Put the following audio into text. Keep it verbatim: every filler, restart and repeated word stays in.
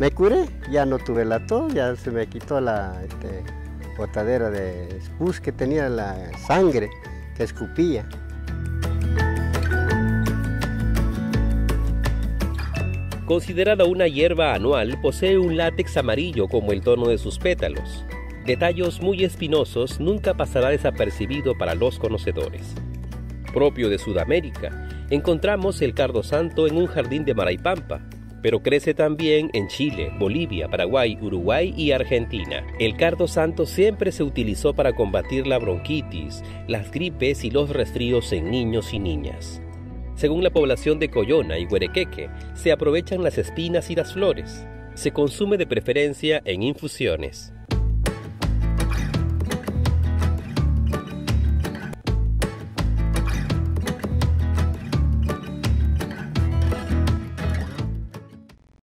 Me curé, ya no tuve la tos, ya se me quitó la este, botadera de pus que tenía, la sangre que escupía. Considerada una hierba anual, posee un látex amarillo como el tono de sus pétalos. De tallos muy espinosos, nunca pasará desapercibido para los conocedores. Propio de Sudamérica, encontramos el cardo santo en un jardín de Maraipampa, pero crece también en Chile, Bolivia, Paraguay, Uruguay y Argentina. El cardo santo siempre se utilizó para combatir la bronquitis, las gripes y los resfríos en niños y niñas. Según la población de Coyona y Huerequeque, se aprovechan las espinas y las flores. Se consume de preferencia en infusiones.